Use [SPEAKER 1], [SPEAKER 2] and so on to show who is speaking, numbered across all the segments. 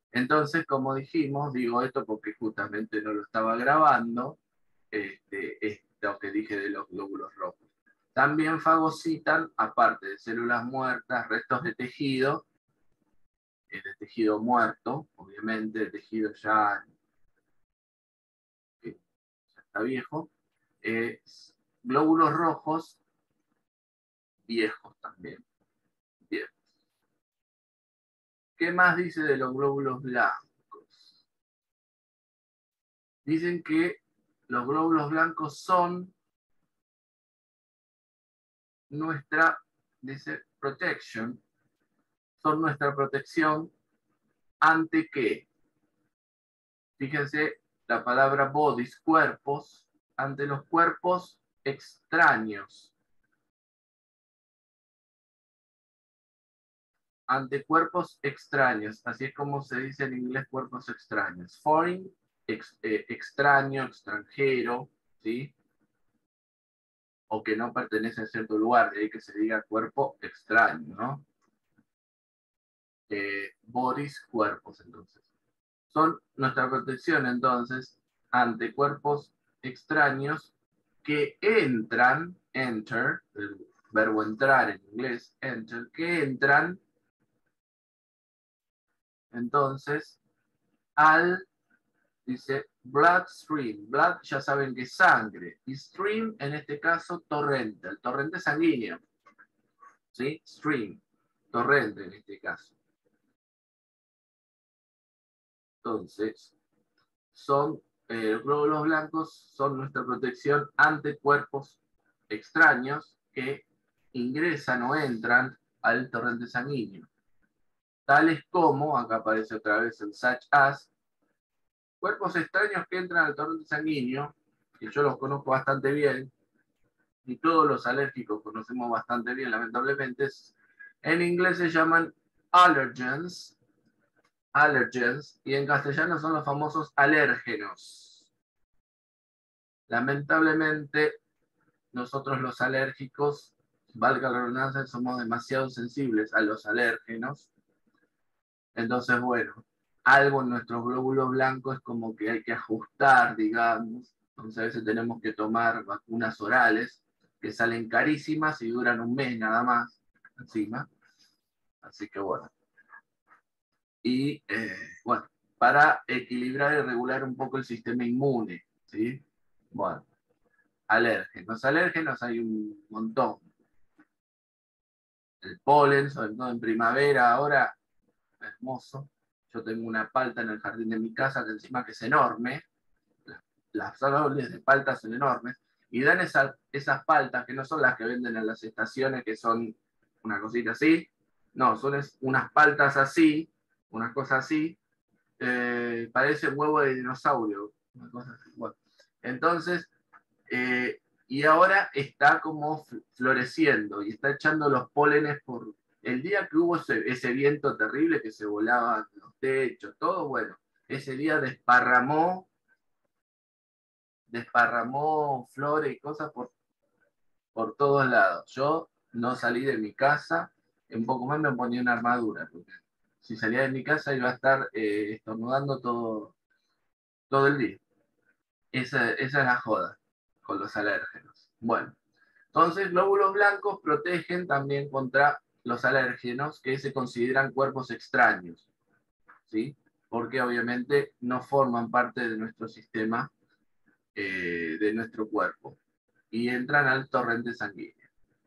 [SPEAKER 1] Entonces, como dijimos, digo esto porque justamente no lo estaba grabando, esto que dije de los glóbulos rojos. También fagocitan, aparte de células muertas, restos de tejido muerto, obviamente, de tejido ya, que ya está viejo, glóbulos rojos viejos también. Viejos. ¿Qué más dice de los glóbulos blancos? Dicen que los glóbulos blancos son nuestra, dice, protection, son nuestra protección ante qué. Fíjense la palabra bodies, cuerpos, ante los cuerpos extraños. Ante cuerpos extraños, así es como se dice en inglés cuerpos extraños. Foreign, extraño, extranjero, ¿sí? O que no pertenece a cierto lugar, de ahí que se diga cuerpo extraño, ¿no? Bodies, cuerpos, entonces. Son nuestra protección, entonces, ante cuerpos extraños que entran, enter, el verbo entrar en inglés, enter, que entran, entonces, al, dice, bloodstream. Blood ya saben que es sangre. Y stream, en este caso, torrente. El torrente sanguíneo. ¿Sí? Stream. Torrente, en este caso. Entonces, son los glóbulos blancos son nuestra protección ante cuerpos extraños que ingresan o entran al torrente sanguíneo. Tales como, acá aparece otra vez el such as, cuerpos extraños que entran al torrente sanguíneo, que yo los conozco bastante bien, y todos los alérgicos conocemos bastante bien, lamentablemente, en inglés se llaman allergens, y en castellano son los famosos alérgenos. Lamentablemente, nosotros los alérgicos, valga la redundancia, somos demasiado sensibles a los alérgenos. Entonces, bueno, algo en nuestros glóbulos blancos es como que hay que ajustar, digamos. Entonces, a veces tenemos que tomar vacunas orales que salen carísimas y duran un mes nada más, encima. Así que bueno. Y bueno, para equilibrar y regular un poco el sistema inmune, ¿sí? Bueno, alérgenos hay un montón. El polen, sobre todo en primavera, ahora, hermoso. Yo tengo una palta en el jardín de mi casa que encima que es enorme. Las árboles de palta son enormes. Y dan esas paltas que no son las que venden en las estaciones, que son una cosita así. No, son unas paltas así, unas cosas así. Parece un huevo de dinosaurio. Una cosa así. Bueno, entonces, y ahora está como floreciendo y está echando los pólenes por... El día que hubo ese viento terrible que se volaban los techos, todo, bueno, ese día desparramó flores y cosas por todos lados. Yo no salí de mi casa, un poco más me ponía una armadura, porque si salía de mi casa iba a estar estornudando todo el día. Esa es la joda con los alérgenos. Bueno, entonces glóbulos blancos protegen también contra los alérgenos que se consideran cuerpos extraños, ¿sí? Porque obviamente no forman parte de nuestro sistema, de nuestro cuerpo, y entran al torrente sanguíneo.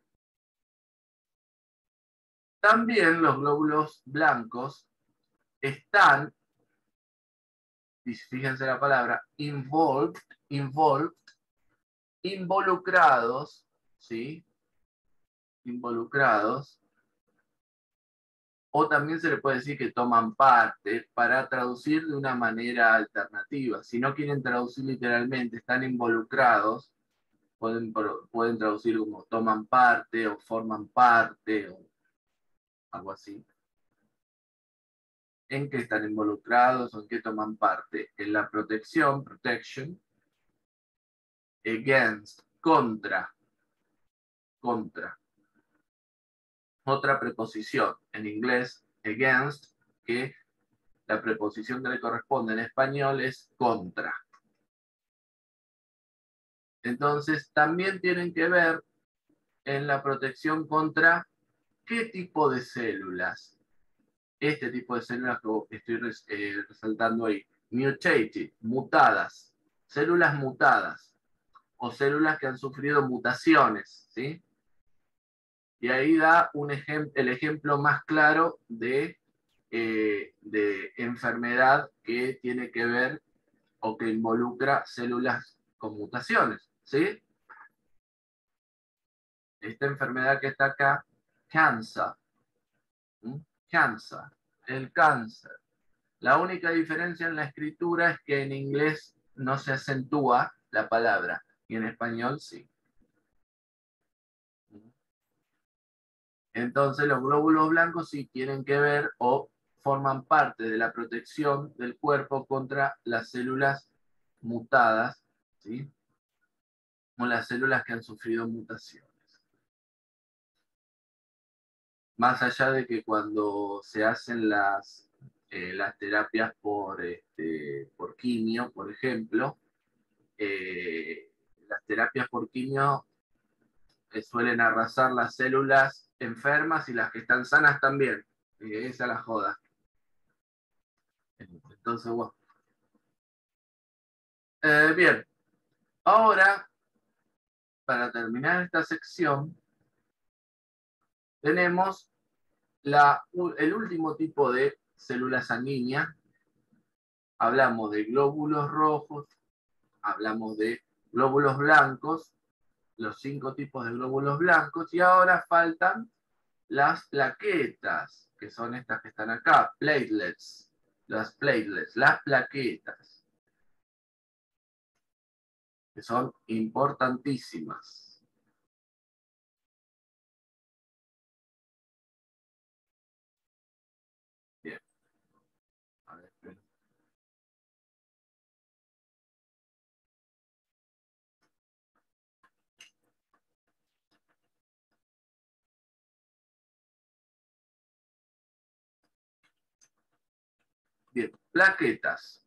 [SPEAKER 1] También los glóbulos blancos están, fíjense la palabra, involucrados, ¿sí? Involucrados, o también se le puede decir que toman parte para traducir de una manera alternativa. Si no quieren traducir literalmente, están involucrados, pueden traducir como toman parte o forman parte o algo así. ¿En qué están involucrados o en qué toman parte? En la protección, protection, against, contra. Otra preposición en inglés, against, que la preposición que le corresponde en español es contra. Entonces, también tienen que ver en la protección contra qué tipo de células. Este tipo de células que estoy resaltando ahí. Mutated, mutadas. Células mutadas. O células que han sufrido mutaciones, ¿sí? Y ahí da el ejemplo más claro de enfermedad que tiene que ver o que involucra células con mutaciones, ¿sí? Esta enfermedad que está acá, cáncer, cáncer, el cáncer. La única diferencia en la escritura es que en inglés no se acentúa la palabra y en español sí. Entonces los glóbulos blancos sí tienen que ver o forman parte de la protección del cuerpo contra las células mutadas, ¿sí? O las células que han sufrido mutaciones. Más allá de que cuando se hacen las terapias por quimio, por ejemplo, las terapias por quimio suelen arrasar las células enfermas y las que están sanas también. Esa es la joda. Entonces, bueno. Bien, ahora, para terminar esta sección, tenemos el último tipo de célula sanguínea. Hablamos de glóbulos rojos, hablamos de glóbulos blancos, los 5 tipos de glóbulos blancos, y ahora faltan las plaquetas, que son estas que están acá, platelets, las plaquetas, que son importantísimas. Bien. A ver, bien, plaquetas.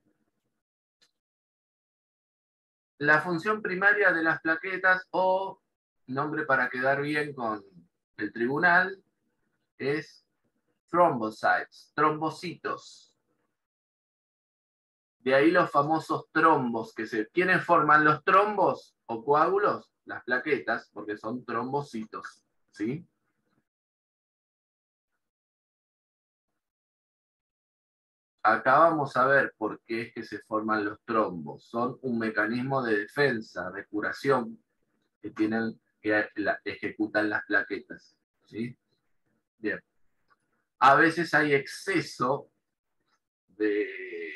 [SPEAKER 1] La función primaria de las plaquetas, o nombre para quedar bien con el tribunal, es thrombocytes, trombocitos. De ahí los famosos trombos. ¿Quiénes forman los trombos o coágulos? Las plaquetas, porque son trombocitos, ¿sí? Acá vamos a ver por qué es que se forman los trombos. Son un mecanismo de defensa, de curación, que ejecutan las plaquetas, ¿sí? Bien. A veces hay exceso de,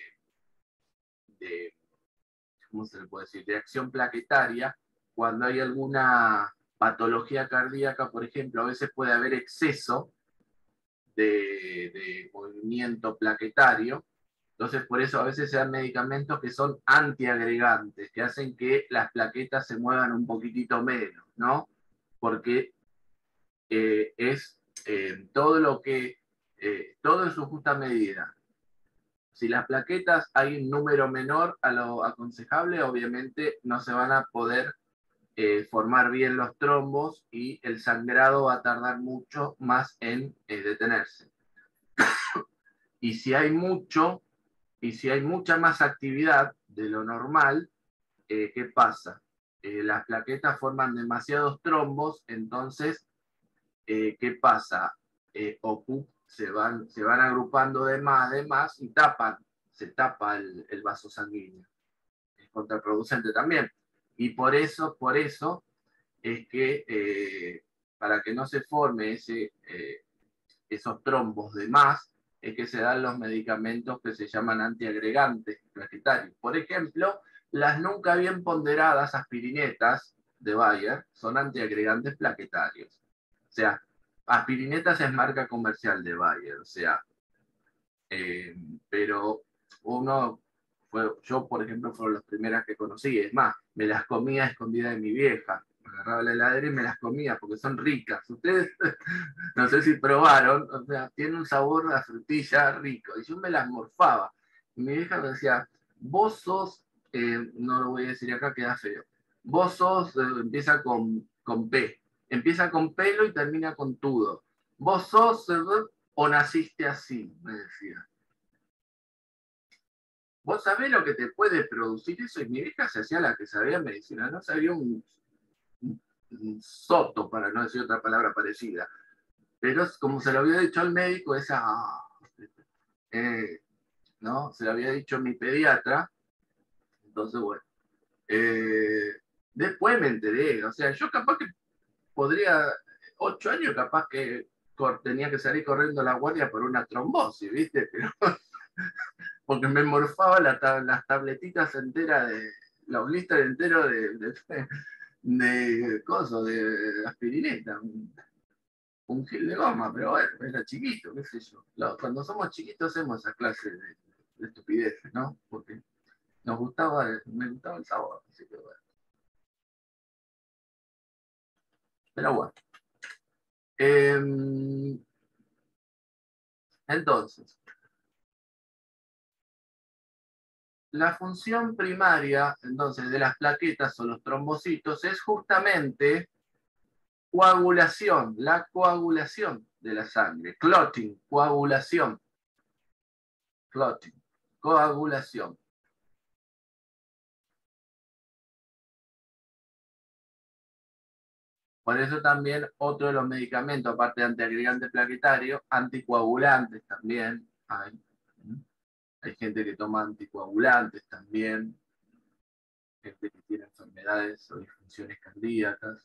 [SPEAKER 1] de ¿cómo se le puede decir?, de acción plaquetaria, cuando hay alguna patología cardíaca, por ejemplo, a veces puede haber exceso de movimiento plaquetario. Entonces, por eso a veces se dan medicamentos que son antiagregantes, que hacen que las plaquetas se muevan un poquitito menos, ¿no? Porque es todo en su justa medida. Si las plaquetas hay un número menor a lo aconsejable, obviamente no se van a poder formar bien los trombos y el sangrado va a tardar mucho más en detenerse. Y si hay mucha más actividad de lo normal, ¿qué pasa? Las plaquetas forman demasiados trombos, entonces, ¿qué pasa? Se van agrupando de más y se tapa el vaso sanguíneo. Es contraproducente también. Y por eso es que para que no se forme esos trombos de más, es que se dan los medicamentos que se llaman antiagregantes plaquetarios. Por ejemplo, las nunca bien ponderadas aspirinetas de Bayer son antiagregantes plaquetarios. O sea, aspirinetas es marca comercial de Bayer, o sea, pero yo, por ejemplo, fueron las primeras que conocí. Es más, me las comía a escondida de mi vieja. Agarraba la heladera y me las comía porque son ricas. Ustedes no sé si probaron, o sea, tiene un sabor a frutilla rico. Y yo me las morfaba. Y mi hija me decía, vos sos, no lo voy a decir acá, queda feo. Vos sos, empieza con P. Empieza con pelo y termina con tudo. Vos sos, o naciste así, me decía. Vos sabés lo que te puede producir eso. Y mi hija se hacía la que sabía medicina, no sabía un soto, para no decir otra palabra parecida. Pero como se lo había dicho al médico, esa, ¿no? Se lo había dicho mi pediatra, entonces bueno. Eh, Después me enteré, o sea, yo capaz que podría, 8 años capaz que tenía que salir corriendo a la guardia por una trombosis, ¿viste? Pero, porque me morfaba las tabletitas enteras de, los blisters enteros de coso, de aspirineta. Un gil de goma, pero bueno, era chiquito, qué sé yo. Cuando somos chiquitos hacemos esa clase de estupideces, ¿no? Porque me gustaba el sabor, así que bueno. Pero bueno. Entonces, la función primaria, entonces, de las plaquetas o los trombocitos es justamente coagulación, la coagulación de la sangre. Clotting, coagulación. Clotting, coagulación. Por eso también otro de los medicamentos, aparte de antiagregante plaquetario, anticoagulantes también hay. Hay gente que toma anticoagulantes también, gente que tiene enfermedades o disfunciones cardíacas.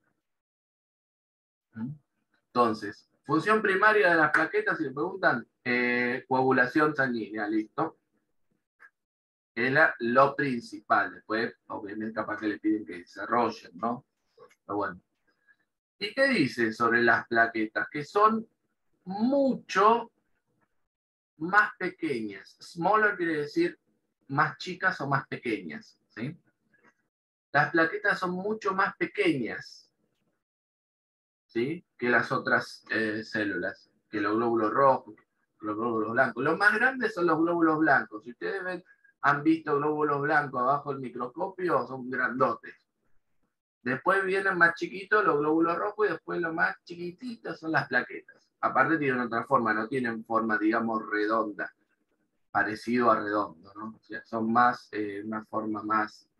[SPEAKER 1] Entonces, función primaria de las plaquetas, si le preguntan, coagulación sanguínea, listo. Es lo principal. Después, obviamente, capaz que le piden que desarrollen, ¿no? Pero bueno. ¿Y qué dice sobre las plaquetas? Que son mucho más pequeñas. Smaller quiere decir más chicas o más pequeñas, ¿sí? Las plaquetas son mucho más pequeñas, ¿sí? Que las otras células, que los glóbulos rojos, los glóbulos blancos. Los más grandes son los glóbulos blancos. Si ustedes han visto glóbulos blancos abajo del microscopio, son grandotes. Después vienen más chiquitos los glóbulos rojos y después lo más chiquititos son las plaquetas. Aparte tienen otra forma, no tienen forma, digamos, redonda, parecido a redondo, ¿no? O sea, son más, una forma más,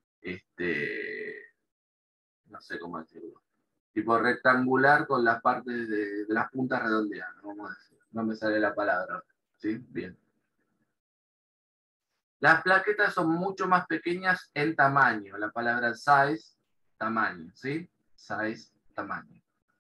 [SPEAKER 1] no sé cómo decirlo, tipo rectangular con las partes de las puntas redondeadas, vamos a decir. No me sale la palabra, ¿sí? Bien. Las plaquetas son mucho más pequeñas en tamaño. La palabra size, tamaño, ¿sí? Size, tamaño.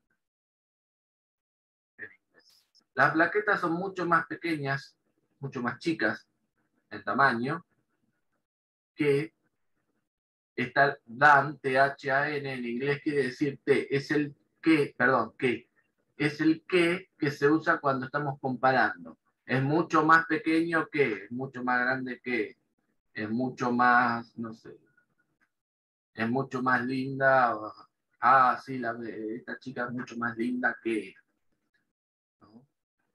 [SPEAKER 1] Las plaquetas son mucho más pequeñas, mucho más chicas en tamaño que esta DAN, THAN en inglés quiere decir T, es el que, perdón, que, es el que se usa cuando estamos comparando. Es mucho más pequeño que, es mucho más grande que, es mucho más, no sé, es mucho más linda. Ah, sí, esta chica es mucho más linda que, ¿no?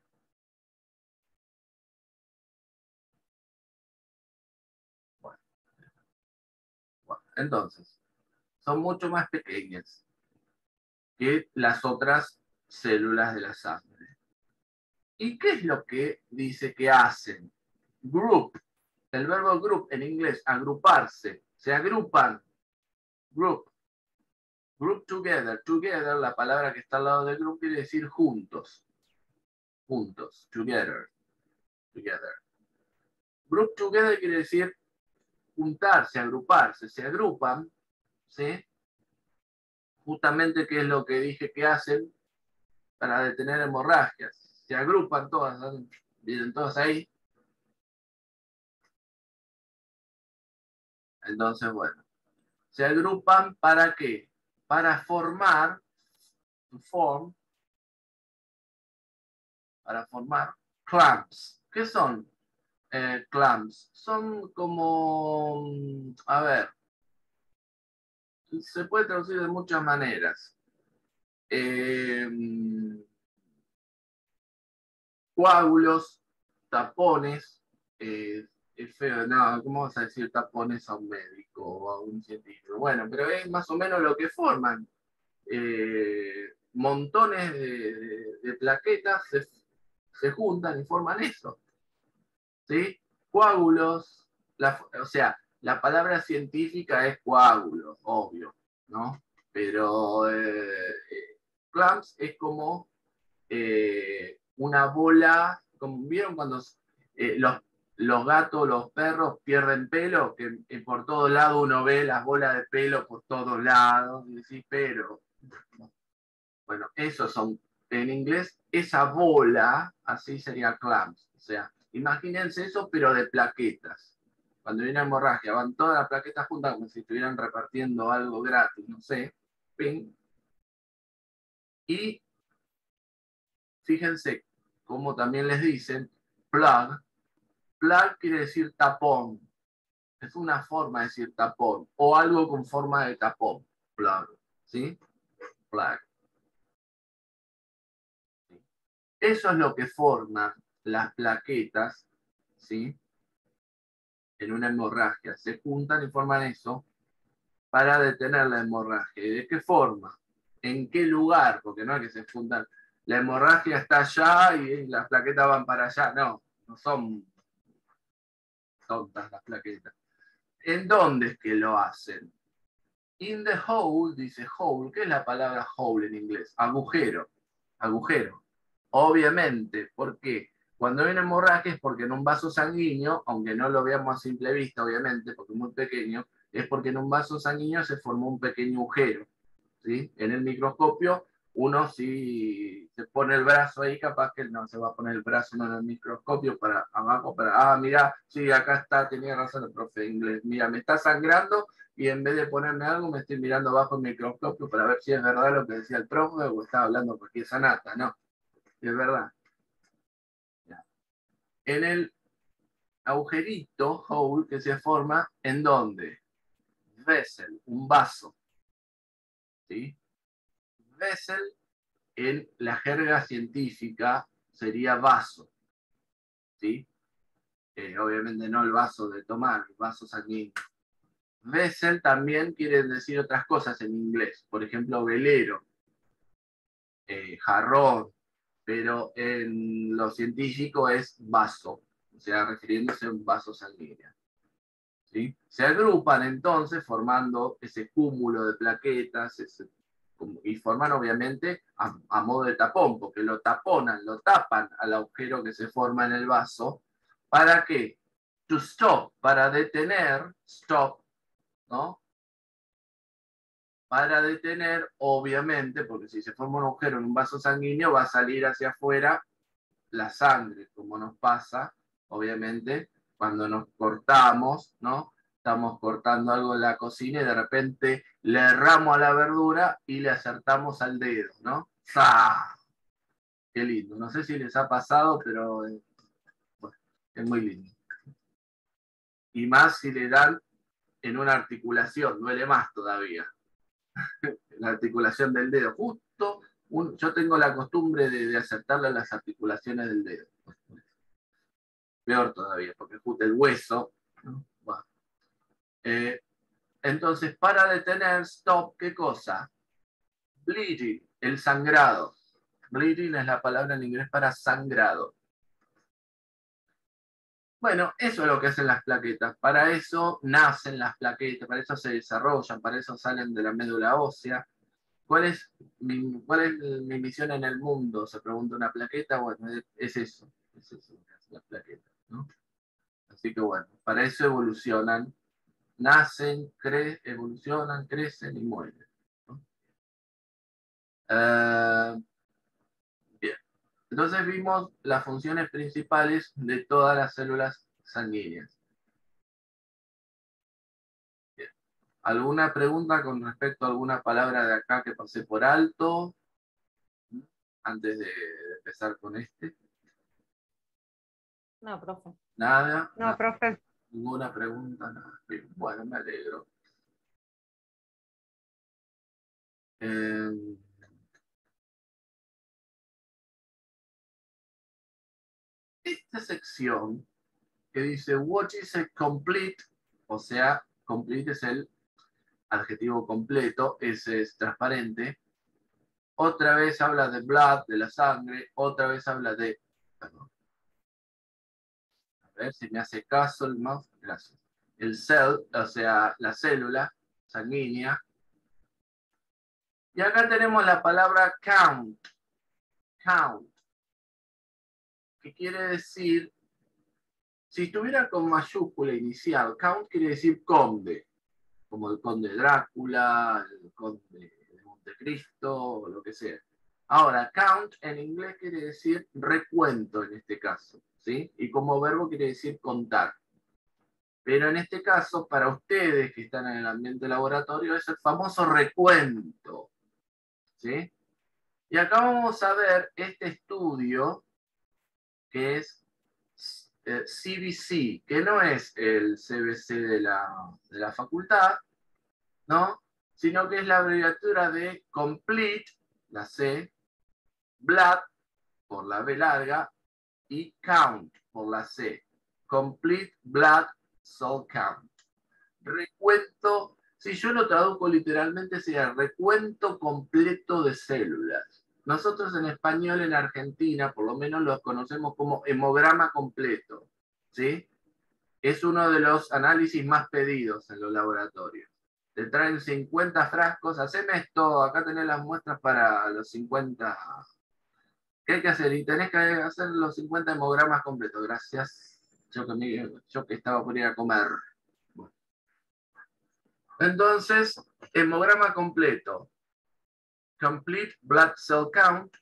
[SPEAKER 1] Bueno, bueno, entonces, son mucho más pequeñas que las otras células de la sangre. ¿Y qué es lo que dice que hacen? Group, el verbo group en inglés, agruparse, se agrupan, group, group together, together, la palabra que está al lado de group quiere decir juntos, juntos, together, together. Group together quiere decir juntarse, agruparse, se agrupan, ¿sí? Justamente qué es lo que dije que hacen para detener hemorragias. Se agrupan todas, vienen todas ahí. Entonces, bueno, se agrupan ¿para qué? Para formar, form, para formar clamps. ¿Qué son clamps? Son como, a ver, se puede traducir de muchas maneras. Coágulos, tapones, es feo, no, ¿cómo vas a decir tapones a un médico o a un científico? Bueno, pero es más o menos lo que forman. Montones de plaquetas se juntan y forman eso. ¿Sí? Coágulos, o sea, la palabra científica es coágulo, obvio, ¿no? Pero clamps es como una bola, como vieron cuando los gatos, los perros pierden pelo, que por todos lados uno ve las bolas de pelo por todos lados, y decís, pero, bueno, esos son, en inglés, esa bola, así sería clamps, o sea, imagínense eso, pero de plaquetas. Cuando viene hemorragia, van todas las plaquetas juntas como si estuvieran repartiendo algo gratis, no sé, ping. Y fíjense como también les dicen, plug. Plug quiere decir tapón. Es una forma de decir tapón. O algo con forma de tapón. Plug. ¿Sí? Plug. ¿Sí? Eso es lo que forman las plaquetas, ¿sí? En una hemorragia. Se juntan y forman eso para detener la hemorragia. ¿Y de qué forma? ¿En qué lugar? Porque no es que se juntan. La hemorragia está allá y las plaquetas van para allá. No, no son tontas las plaquetas. ¿En dónde es que lo hacen? In the hole, dice hole. ¿Qué es la palabra hole en inglés? Agujero. Agujero. Obviamente, ¿por qué? Cuando hay una hemorragia es porque en un vaso sanguíneo, aunque no lo veamos a simple vista, obviamente, porque es muy pequeño, es porque en un vaso sanguíneo se formó un pequeño agujero. ¿Sí? En el microscopio, uno si se pone el brazo ahí, capaz que no se va a poner el brazo en el microscopio para abajo, mira, sí, acá está, tenía razón el profe de inglés, mira, me está sangrando y en vez de ponerme algo, me estoy mirando bajo el microscopio para ver si es verdad lo que decía el profe o estaba hablando cualquier sanata, no, es verdad. Ya. En el agujerito, hole, que se forma, ¿en dónde? Vessel, un vaso, ¿sí? Vessel en la jerga científica sería vaso, ¿sí? Obviamente no el vaso de tomar, el vaso sanguíneo. Vessel también quiere decir otras cosas en inglés, por ejemplo, velero, jarrón, pero en lo científico es vaso, o sea, refiriéndose a un vaso sanguíneo. ¿Sí? Se agrupan entonces formando ese cúmulo de plaquetas y forman obviamente a modo de tapón, porque lo taponan, lo tapan al agujero que se forma en el vaso. ¿Para qué? To stop, para detener, stop, ¿no? Para detener, obviamente, porque si se forma un agujero en un vaso sanguíneo, va a salir hacia afuera la sangre, como nos pasa, obviamente, cuando nos cortamos, ¿no? Estamos cortando algo en la cocina y de repente le erramos a la verdura y le acertamos al dedo, ¿no? ¡Zah! Qué lindo. No sé si les ha pasado, pero bueno, es muy lindo. Y más si le dan en una articulación, duele más todavía. La articulación del dedo, justo, yo tengo la costumbre de acertarle a las articulaciones del dedo. Peor todavía, porque justo el hueso, ¿no? Bueno. Entonces, para detener, stop, ¿qué cosa? Bleeding, el sangrado. Bleeding es la palabra en inglés para sangrado. Bueno, eso es lo que hacen las plaquetas. Para eso nacen las plaquetas, para eso se desarrollan, para eso salen de la médula ósea. ¿Cuál es mi misión en el mundo? Se pregunta una plaqueta. Bueno, es eso lo que hacen las plaquetas, ¿no? Así que bueno, para eso evolucionan, nacen, evolucionan, crecen y mueren, ¿no? Bien. Entonces vimos las funciones principales de todas las células sanguíneas. Bien. ¿Alguna pregunta con respecto a alguna palabra de acá que pasé por alto? Antes de empezar con este.
[SPEAKER 2] No, profe.
[SPEAKER 1] Nada.
[SPEAKER 2] No, profe.
[SPEAKER 1] Ninguna pregunta. Nada. Bien. Bueno, me alegro. Esta sección que dice what is a complete, o sea, complete es el adjetivo completo, ese es transparente. Otra vez habla de blood, de la sangre, otra vez habla de... Perdón. A ver si me hace caso el mouse, gracias. El cell, o sea, la célula sanguínea. Y acá tenemos la palabra count, count, que quiere decir, si estuviera con mayúscula inicial, count quiere decir conde, como el conde Drácula, el conde de Montecristo, o lo que sea. Ahora, count en inglés quiere decir recuento en este caso, ¿sí? Y como verbo quiere decir contar. Pero en este caso, para ustedes que están en el ambiente laboratorio, es el famoso recuento, ¿sí? Y acá vamos a ver este estudio que es CBC, que no es el CBC de la facultad, ¿no? Sino que es la abreviatura de Complete, la C, Blood, por la B larga, y Count, por la C. Complete Blood Cell Count. Recuento, si yo lo traduzco literalmente, sería recuento completo de células. Nosotros en español, en Argentina, por lo menos lo conocemos como hemograma completo, ¿sí? Es uno de los análisis más pedidos en los laboratorios. Te traen 50 frascos, haceme esto, acá tenés las muestras para los 50. ¿Qué hay que hacer? Y tenés que hacer los 50 hemogramas completos. Gracias. Yo que estaba por ir a comer. Bueno. Entonces, hemograma completo. Complete Blood Cell Count,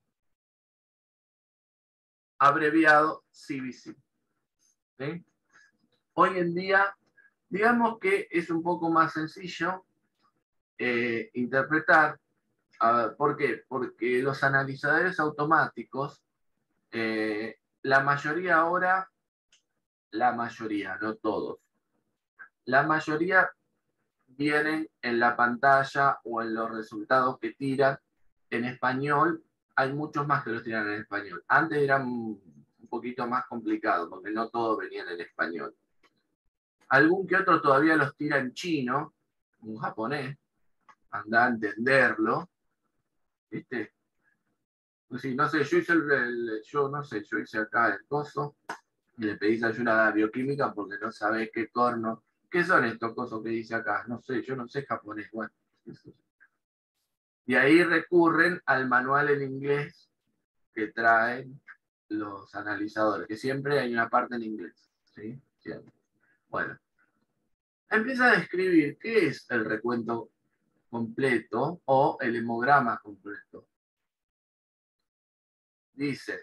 [SPEAKER 1] abreviado CBC. ¿Sí? Hoy en día, digamos que es un poco más sencillo interpretar. ¿Por qué? Porque los analizadores automáticos, la mayoría ahora, la mayoría, no todos, la mayoría vienen en la pantalla o en los resultados que tiran en español. Hay muchos más que los tiran en español. Antes era un poquito más complicado porque no todos venían en español. Algún que otro todavía los tira en chino, un japonés, anda a entenderlo, ¿viste? Sí, no sé, yo hice acá el coso y le pedí ayuda a bioquímica porque no sabés qué corno, qué son estos cosos que dice acá, no sé, yo no sé japonés, bueno. Y ahí recurren al manual en inglés que traen los analizadores, que siempre hay una parte en inglés, ¿sí? Siempre. Bueno, empieza a describir qué es el recuento completo o el hemograma completo. Dice,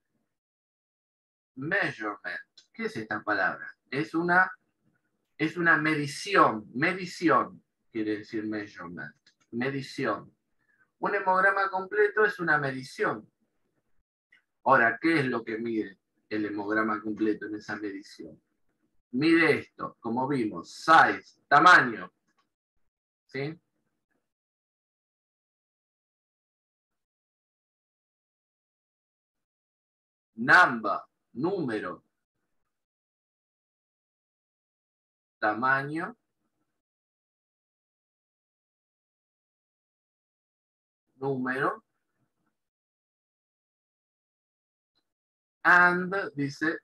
[SPEAKER 1] measurement. ¿Qué es esta palabra? Es una medición. Medición quiere decir measurement. Medición. Un hemograma completo es una medición. Ahora, ¿qué es lo que mide el hemograma completo en esa medición? Mide esto, como vimos, size, tamaño. ¿Sí? Number, número. Tamaño. Número. And, dice,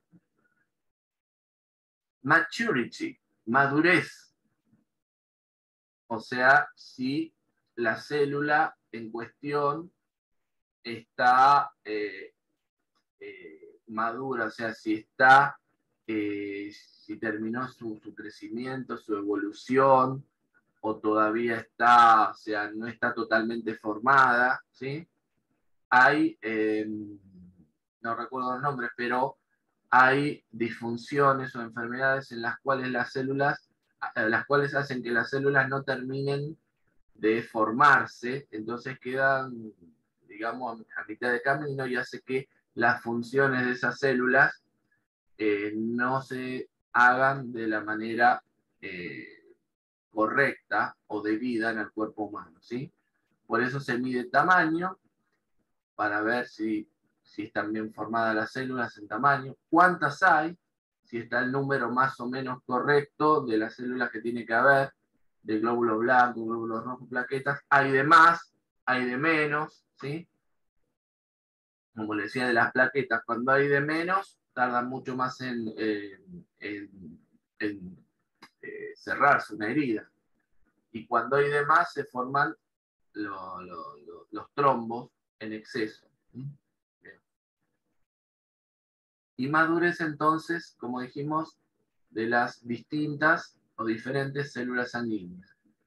[SPEAKER 1] maturity, madurez. O sea, si la célula en cuestión está madura, o sea, si terminó su crecimiento, su evolución, o todavía está, o sea, no está totalmente formada, ¿sí? Hay, no recuerdo los nombres, pero hay disfunciones o enfermedades en las cuales las cuales hacen que las células no terminen de formarse, entonces quedan, digamos, a mitad de camino y hace que las funciones de esas células no se hagan de la manera correcta o debida en el cuerpo humano, ¿sí? Por eso se mide tamaño, para ver si están bien formadas las células en tamaño. ¿Cuántas hay? Si está el número más o menos correcto de las células que tiene que haber, de glóbulos blancos, glóbulos rojos, plaquetas. Hay de más, hay de menos, ¿sí? Como le decía de las plaquetas, cuando hay de menos, tarda mucho más en cerrarse una herida. Y cuando hay de más, se forman los trombos en exceso. Bien. Y madurez entonces, como dijimos, de las distintas o diferentes células sanguíneas.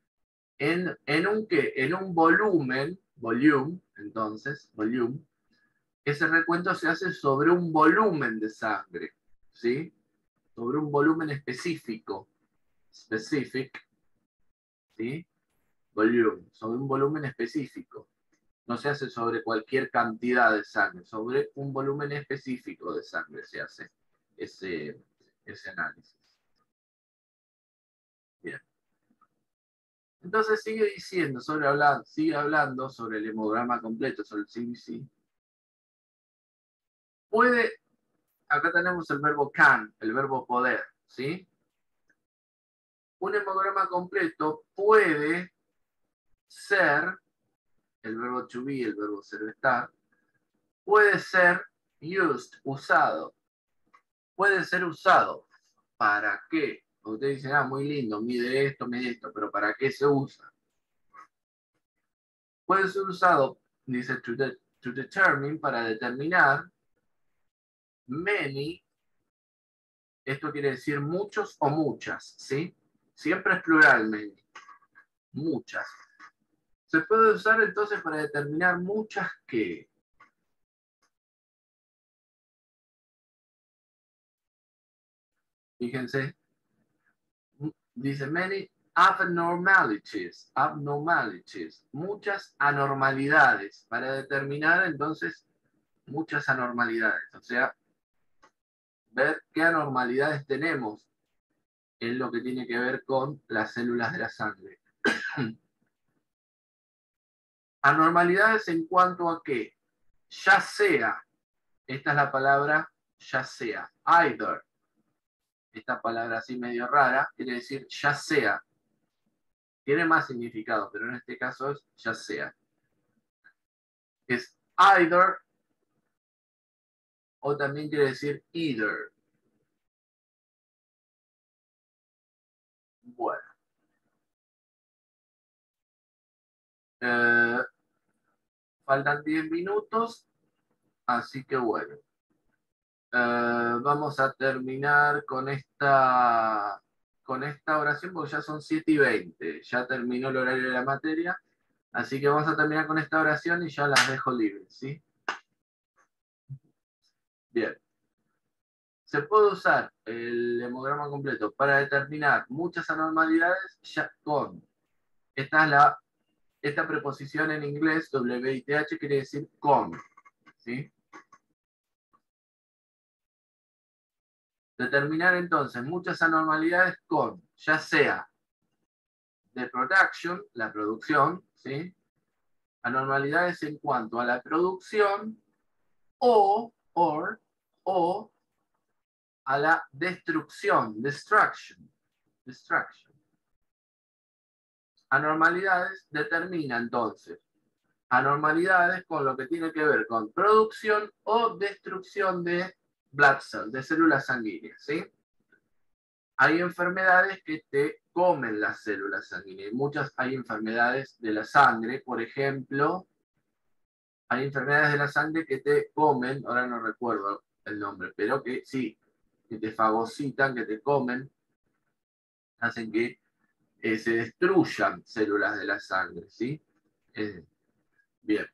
[SPEAKER 1] En un volumen, entonces, ese recuento se hace sobre un volumen de sangre, ¿sí? Sobre un volumen específico, specific, ¿sí? Volume, sobre un volumen específico. No se hace sobre cualquier cantidad de sangre, sobre un volumen específico de sangre se hace ese análisis. Bien. Entonces sigue diciendo, sigue hablando sobre el hemograma completo, sobre el CBC. Acá tenemos el verbo can, el verbo poder, ¿sí? Un hemograma completo puede ser, el verbo to be, el verbo ser o estar, puede ser usado. Puede ser usado. ¿Para qué? Ustedes dicen, muy lindo, mide esto, pero ¿para qué se usa? Puede ser usado, dice, to determine, para determinar, many, esto quiere decir muchos o muchas, ¿sí? Siempre es plural, many, muchas. Se puede usar entonces para determinar muchas que. Fíjense, dice many abnormalities, muchas anormalidades, para determinar entonces muchas anormalidades, o sea, ver qué anormalidades tenemos en lo que tiene que ver con las células de la sangre. Anormalidades en cuanto a qué, ya sea, esta es la palabra ya sea, either, esta palabra así medio rara, quiere decir ya sea. Tiene más significado, pero en este caso es ya sea. Es either o también quiere decir either. Bueno. Faltan 10 minutos, así que bueno. Vamos a terminar con esta oración porque ya son 7:20. Ya terminó el horario de la materia. Así que vamos a terminar con esta oración y ya las dejo libres, ¿sí? Bien. Se puede usar el hemograma completo para determinar muchas anormalidades ya con. Esta preposición en inglés, WITH, quiere decir con, ¿sí? Determinar entonces muchas anormalidades con, ya sea de production, la producción, ¿sí? Anormalidades en cuanto a la producción o a la destrucción, destruction. Anormalidades determina entonces anormalidades con lo que tiene que ver con producción o destrucción de blood cells, de células sanguíneas, ¿sí? Hay enfermedades que te comen las células sanguíneas. Hay enfermedades de la sangre, por ejemplo, hay enfermedades de la sangre que te comen, ahora no recuerdo el nombre, pero que sí, que te fagocitan, que te comen, hacen que se destruyan células de la sangre, ¿sí? Bien.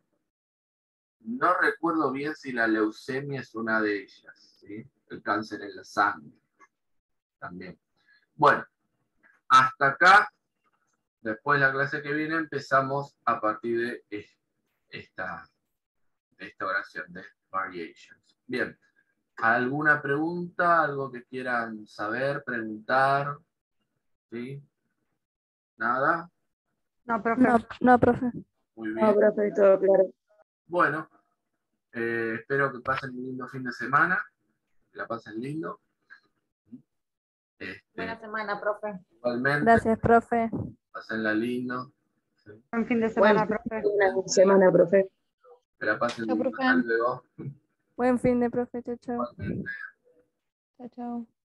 [SPEAKER 1] No recuerdo bien si la leucemia es una de ellas, ¿sí? El cáncer en la sangre también. Bueno, hasta acá, después de la clase que viene, empezamos a partir de esta oración de variations. Bien, ¿alguna pregunta? ¿Algo que quieran saber, preguntar? ¿Sí? ¿Nada?
[SPEAKER 2] No, profe.
[SPEAKER 3] No, profe.
[SPEAKER 1] Muy
[SPEAKER 2] No,
[SPEAKER 1] bien.
[SPEAKER 2] profe, todo claro.
[SPEAKER 1] Bueno, espero que pasen un lindo fin de semana, que la pasen lindo.
[SPEAKER 3] Buena semana, profe.
[SPEAKER 1] Igualmente,
[SPEAKER 4] Gracias, profe.
[SPEAKER 1] pasenla lindo. Sí.
[SPEAKER 3] Buen fin de
[SPEAKER 2] Buena
[SPEAKER 3] semana, profe.
[SPEAKER 2] semana, profe.
[SPEAKER 1] Que la pasen
[SPEAKER 3] Chao,
[SPEAKER 1] lindo.
[SPEAKER 3] profe.
[SPEAKER 1] Hasta luego.
[SPEAKER 4] Buen fin de profe. Chao, chao.
[SPEAKER 1] Igualmente.
[SPEAKER 4] Chao, chao.